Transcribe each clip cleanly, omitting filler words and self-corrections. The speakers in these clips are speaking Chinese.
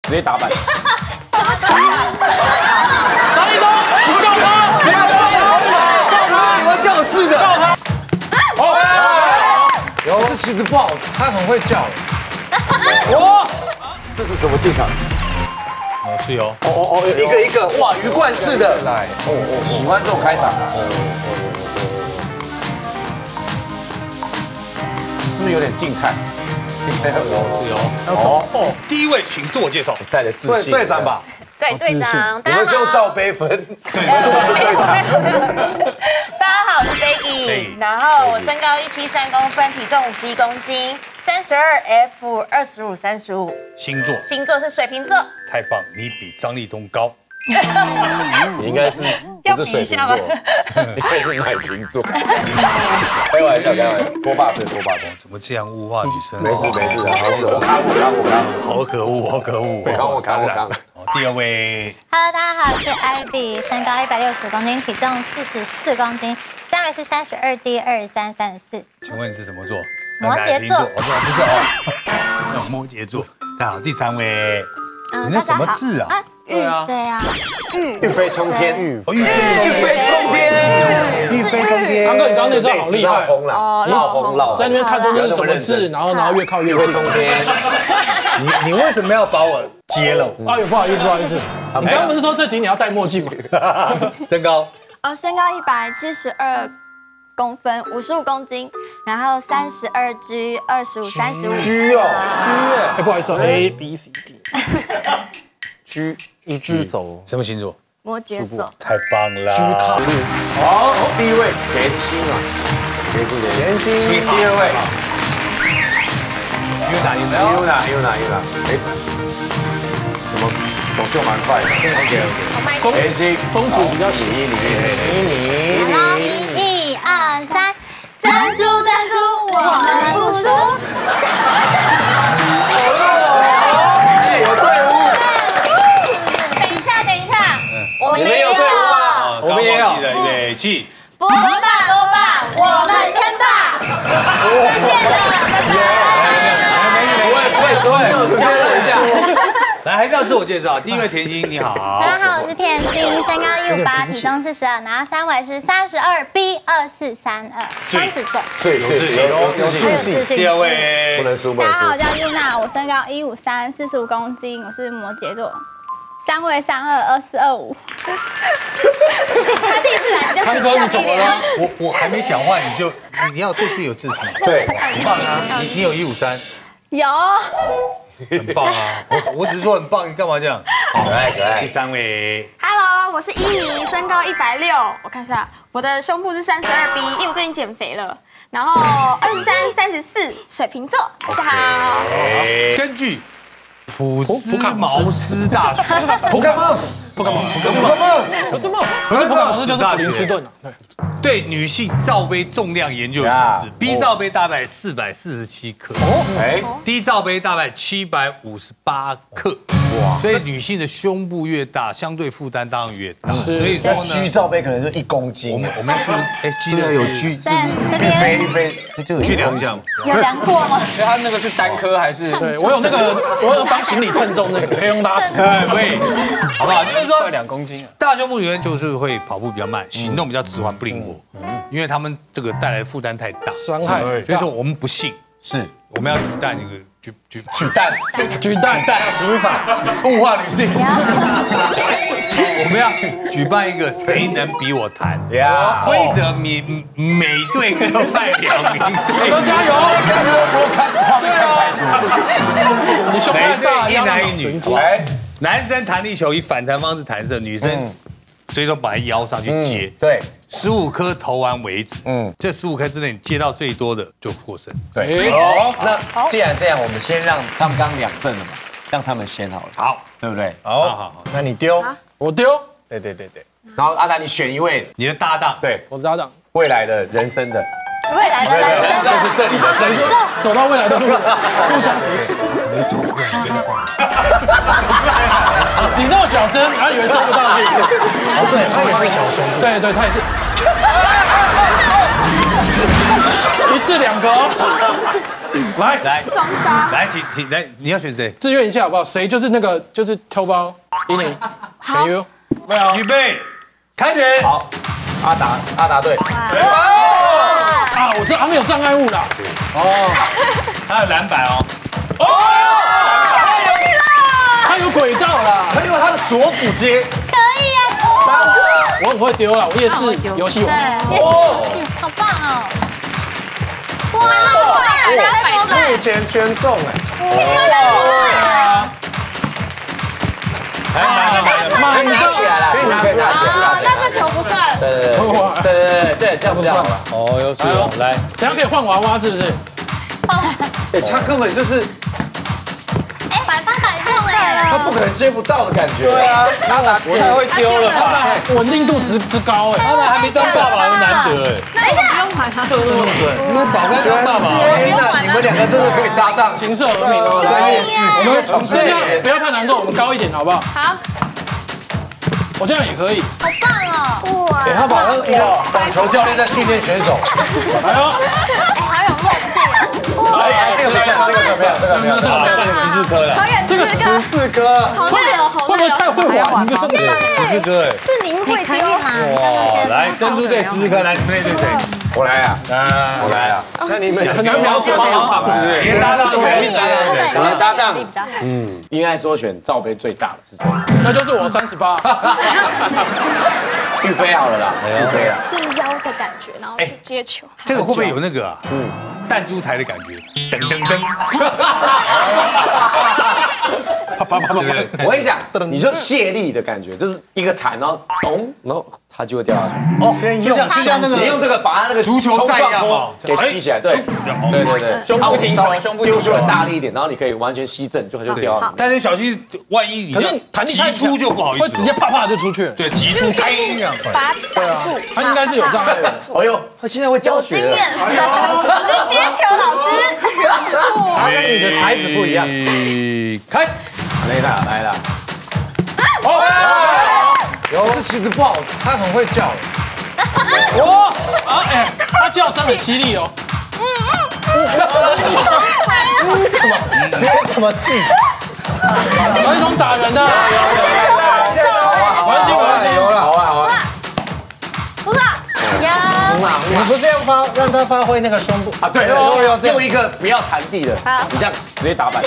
直接打板。 张立东，你告他，不要告他， 你们叫是的。告他。哦，有这其实不好，他很会叫。哦，这是什么进场？ 哦，是有。 一个一个，哇，鱼贯式的。来，喜欢这种开场。是不是有点静态？ 是有。哦，第一位请自我介绍。 带着自信。 队长吧。 对，队长， 我们是用罩杯分。对， 大家好，我是 Becky， 然后我身高173公分，体重51公斤，32F2535。 星座是水瓶座。 太棒，你比张立东高。 你应该是不是水瓶座，应该是奶瓶座。开玩笑，多霸对。 怎么这样物化女生？ 没事，好事，我扛。 好可恶。 我扛。 第二位 ，Hello， 大家好，我是 Ivy， 身高160公斤，体重44公斤，3围是32D2334。 请问你是什么座？ 摩羯座。 不是哦，摩羯座。大家好，第三位， 你那什么字啊？ 玉飞啊， 玉飞冲天， 玉飞刚哥，你刚刚那招好厉害， 闹红， 在那边看中这是什么字，然后越靠越近。 冲天， 你为什么要把我接了？ 哎呦，不好意思，你刚刚不是说这集你要戴墨镜吗？ 身高身高172公分，55公斤，然后32G2535。 G 哦， 哎，不好意思 ，A B C D。 G 一只手， 什么星座？ 摩羯座。 太棒了！ 好，第一位甜心啊，甜心，第二位，Yuna，哎，怎么走秀蛮快的 ？OK， 甜心， 风主比较喜你， 然后1、2、3，珍珠，我们不输。 有队伍。 我们也有队伍啊， 我们也有。 预备起， 波霸，我们称霸。再见了，拜拜。 来，还是要自我介绍。第一位甜心，你好。 大家好，我是甜心，身高158，体重42，然后3围是32B2432，双子座。 有自信。 第二位不能输。 大家好，我叫 Yuna， 我身高153， 45公斤，我是摩羯座。3围322425。他第一次来就康哥，你怎么了？ 我还没讲话你要对自己有自信。 对， 很棒啊！你有153， 有， 很棒啊！我只是说很棒，你干嘛这样？ 可爱。 第三位 Hello， 我是伊妮，身高160，我看一下，我的胸部是32B，因为我最近减肥了。然后23、34，水瓶座。大家好。 根据普斯茅斯大学， 不干嘛？ 不是普卡蒙斯就是普林斯顿啊。 对女性罩杯重量研究显示 ，B 罩杯大概447克，D 罩杯大概758克。哇！所以女性的胸部越大，相对负担当然越大。所以说呢 ，G 罩杯可能就1公斤。 我们是G 的有 G， 这边去量一下。 有量过吗？ 所以他那个是单颗还是？ 对我有帮行李称重那个，可以用拉尺。 对，好不好？就是说 2公斤啊。 大胸部女人就是会跑步比较慢，行动比较迟缓不灵活，因为他们这个带来的负担太大， 伤害。 所以说我们不信， 是我们要举蛋一个举蛋，无法物化女性。 我们要举办一个谁能比我弹呀？ 规则每队各派2名队， 都加油！ 我看画面看太多。 你胸太大， 一男一女。 来， 男生弹力球以反弹方式弹射，女生所以说把它腰上去接。 对 ，15颗投完为止。这15颗之内你接到最多的就获胜。 对。好，那既然这样，我们先让他们刚2胜了嘛，让他们先好了。 好， 对不对？ 好，那你丢， 我丢。 对。 然后阿达，你选一位， 你的搭档。 对， 我搭档。 未来的人生的， 未来的人生就是这里的这里， 走到未来的路，互相扶持。 没走出来，你你那么小声，他以为收不到这个。 对，他也是小胸。 对，他也是。 一次2个哦。来， 双杀。 来，请来，你要选谁？ 自愿一下好不好？谁就是那个就是偷包，依你。 好， 没有， 预备，开始。 好，阿达队。 啊，我知道他们有障碍物啦。哦， 还有篮板哦。 他有轨道啦。 他用他的锁骨接。 我很会丢啦，我也是游戏王。 哦，好棒哦！哇， 目前全中来， 拿起来了，可以拿起来。 但是球不算。 对，这样不好了。 哦，有水哦，来， 等下可以换娃娃是不是？ 他根本就是百发百中哎！ 他不可能接不到的感觉。对啊，他打不太会丢了吧？ 稳定度之高哎。 他那还没当爸爸，难得哎。 等一下，不用管他。 那早该当爸爸了。 天哪，你们2个真的可以搭档， 琴瑟和鸣哦。 专业式。我们我们这样不要太难度，我们高一点好不好？ 好， 我这样也可以。 好棒哦！哇， 他好像一个网球教练在训练选手。 来哦， 好有默契哦！ 这个没有， 好，剩14颗了。 导演这个 14颗。 好累哦，好累哦。 会不会太会玩了？ 14颗哎。 是您会丢吗？ 哇，来珍珠队14颗，来配对谁？ 我来啊，我来啊。那你们很难描述吗？ 连搭档谁？ 我的搭档比较好。 应该说选罩杯最大的是最。 那就是我38。 玉飞好了啦，玉飞啊。 用腰的感觉，然后去接球。 这个会不会有那个啊？弹珠台的感觉？噔噔噔。 我跟你讲，你就卸力的感觉，就是一个弹，然后咚，然后它就会掉下去。 哦，先用，就像那个你用这个把它那个足球赛一样哦， 给吸起来。对，胸部停球，胸部丢球很大力一点，然后你可以完全吸正，就掉下去。 但是小心，万一你可是弹力太急出就不好意思， 会直接啪啪就出去了。 对，急出这样。 把它挡住。 他应该是有障碍的。 哎呦，他现在会教学了。 接球老师。 他跟你的材质不一样。 开， 来了。哦，这其实不好，他很会叫。 哇啊哎，他叫声很犀利哦。 什么？你怎么气？ 哪一种打人的？玩心， 有了，好啊。 不是。 你不是要让他发挥那个胸部啊？对，用一个不要弹地的，你这样直接打板。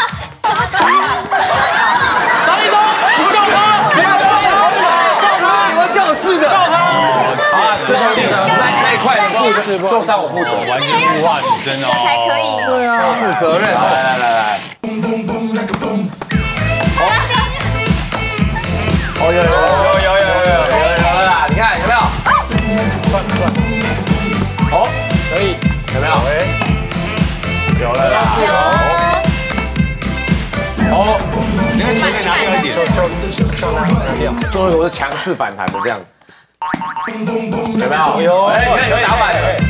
哪里都不告他， 你们叫是的，告他。啊，这方面那一块的受伤我负责， 完全物化女生哦， 才可以。 对啊， 负责任。来。哦，有啦，你看有没有？转，哦，可以，有没有？有了啦，哦， 你看球可以拿掉一点， 就拿掉。最后一个我是强势反弹的这样，有没有？有，你看有打板的。